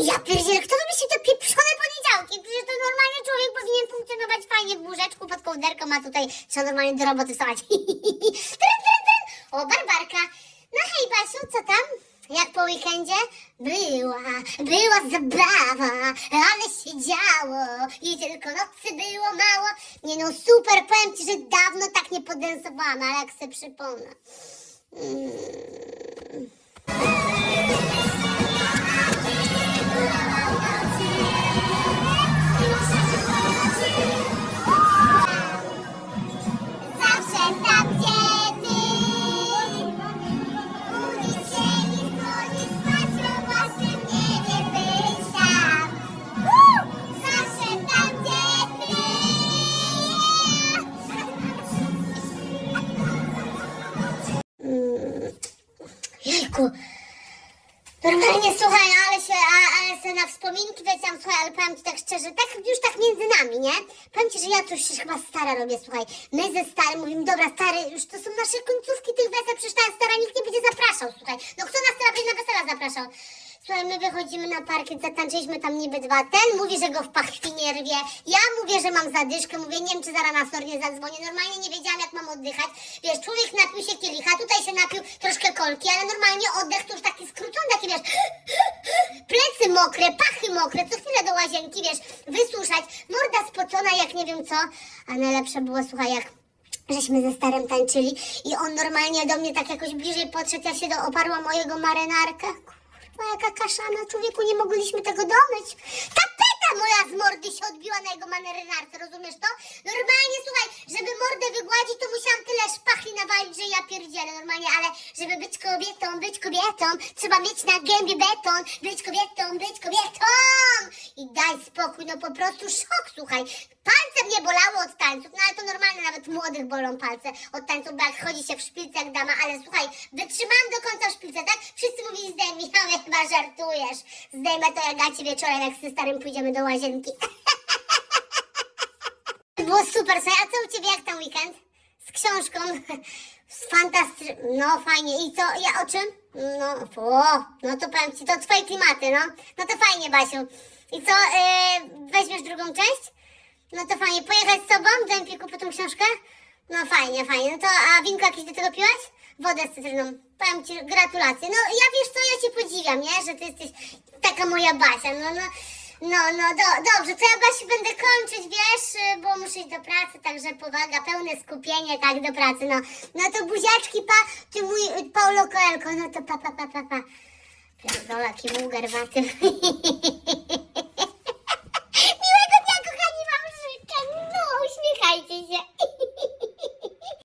Ja pierdzielę, kto wymyślił te pieprzone poniedziałki? Przecież to normalnie człowiek powinien funkcjonować fajnie w łóżeczku pod kołderką, a tutaj trzeba normalnie do roboty wstawać. O, Barbarka. No hej, Basiu, co tam? Jak po weekendzie? Była zabawa, ale się działo i tylko nocy było mało. Nie no, super, powiem ci, że dawno tak nie podensowałam, ale jak sobie przypomnę. Jejku, normalnie słuchaj, ale się na wspominki weciąłam, słuchaj, ale powiem ci tak szczerze, tak już tak między nami, nie? Powiem ci, że ja coś się chyba stara robię, słuchaj, my ze starym mówimy, dobra stary, już to są nasze końcówki tych wesel, przecież ta stara nikt nie będzie zapraszał, słuchaj, no kto nas teraz na wesela zapraszał? Słuchaj, my wychodzimy na parkiet, zatańczyliśmy tam niby dwa, ten mówi, że go w pachwinie rwie, ja mówię, że mam zadyszkę, mówię, nie wiem, czy zaraz na SOR nie zadzwonię, normalnie nie wiedziałam, jak mam oddychać, wiesz, człowiek napił się kielicha, tutaj się napił troszkę kolki, ale normalnie oddech to już taki skrócony, taki, wiesz, plecy mokre, pachy mokre, co chwilę do łazienki, wiesz, wysuszać, morda spocona, jak nie wiem co, a najlepsze było, słuchaj, jak żeśmy ze starym tańczyli i on normalnie do mnie tak jakoś bliżej podszedł, ja się oparłam o jego marynarkę. Kurwa, jaka kaszana, człowieku, nie mogliśmy tego domyć. Tapeta moja z mordy się odbiła na jego marynarce, rozumiesz to? Normalnie, słuchaj, żeby mordę wygładzić, to musiałam tyle szpachli nawalić, że ja pierdzielę normalnie, ale żeby być kobietą, trzeba mieć na gębie beton, być kobietą i daj spokój, no po prostu szok, słuchaj. Palce mnie bolały od tańców, no ale to normalne, nawet młodych bolą palce od tańców, bo jak chodzi się w szpilce jak dama, ale słuchaj, wytrzymałam do końca w szpilce, tak? Wszyscy mówili, zdejmij, ja chyba żartujesz. Zdejmę to jak ja ci wieczorem, jak ze starym pójdziemy do łazienki. Było super, słuchaj, a co u ciebie, jak tam weekend? Z książką, no fajnie, i co, ja o czym? No to powiem ci, to twoje klimaty, no to fajnie, Basiu. I co, weźmiesz drugą część? No to fajnie, pojechać z tobą do Empiku po tą książkę? No fajnie, no to, a winko jakieś do tego piłaś? Wodę z cytryną, powiem ci, gratulacje. No ja wiesz co, ja cię podziwiam, nie, że ty jesteś taka moja Basia, dobrze, to ja Basiu będę kończyć, wiesz, bo muszę iść do pracy, także powaga, pełne skupienie, tak, do pracy, no to buziaczki, ty mój Paulo Coelho, no to pa. Pierdolę, jaki muł garbaty.